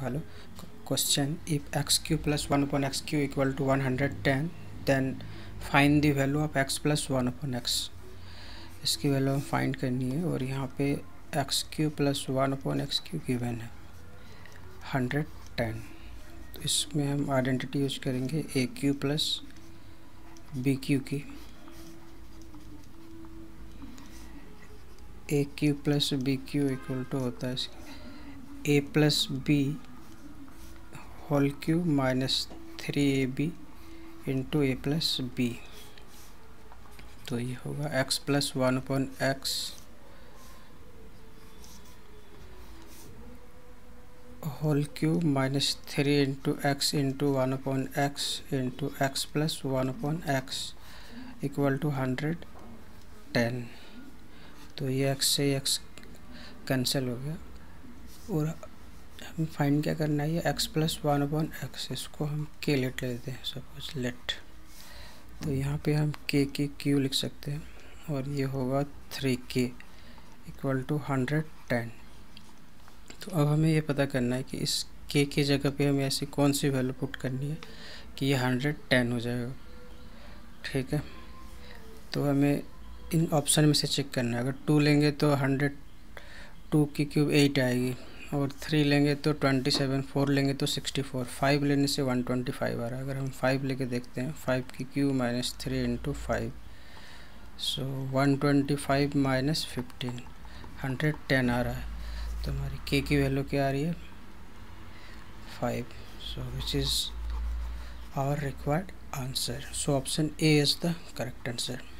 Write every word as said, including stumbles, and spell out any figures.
लगा लो। Question, if x cube plus one upon x cube equal to one hundred ten then find the value of x plus one upon x. इसकी value हम find करनी है और यहाँ पे x cube plus one upon x cube given है hundred ten. तो इसमें हम आइडेंटिटी यूज करेंगे a cube plus b cube की। A cube plus b cube equal to होता है a plus B whole cube minus three a b into a plus b. तो ये होगा x plus one upon x whole cube minus three into x into one upon x into x plus one upon x equal to hundred ten. तो ये x से x cancel हो गया और हम फाइंड क्या करना है, ये x plus one upon x, इसको हम के लेट लेते हैं, सपोज लेट। तो यहाँ पे हम के की क्यू लिख सकते हैं और ये होगा थ्री के इक्वल टू हंड्रेड टेन। तो अब हमें ये पता करना है कि इस के की जगह पे हमें ऐसी कौन सी वैल्यू पुट करनी है कि ये हंड्रेड टेन हो जाएगा। ठीक है, तो हमें इन ऑप्शन में से चेक करना है। अगर टू लेंगे तो हंड्रेड टू की क्यूब एट आएगी और थ्री लेंगे तो ट्वेंटी सेवन, फोर लेंगे तो सिक्सटी फोर, फाइव लेने से वन ट्वेंटी फाइव आ रहा है। अगर हम फाइव लेके देखते हैं, फाइव की cube minus three into five, so one twenty five minus fifteen, hundred ten आ रहा है। तो हमारी के की वैल्यू क्या आ रही है, five. So which is our required answer. So option a is the correct answer.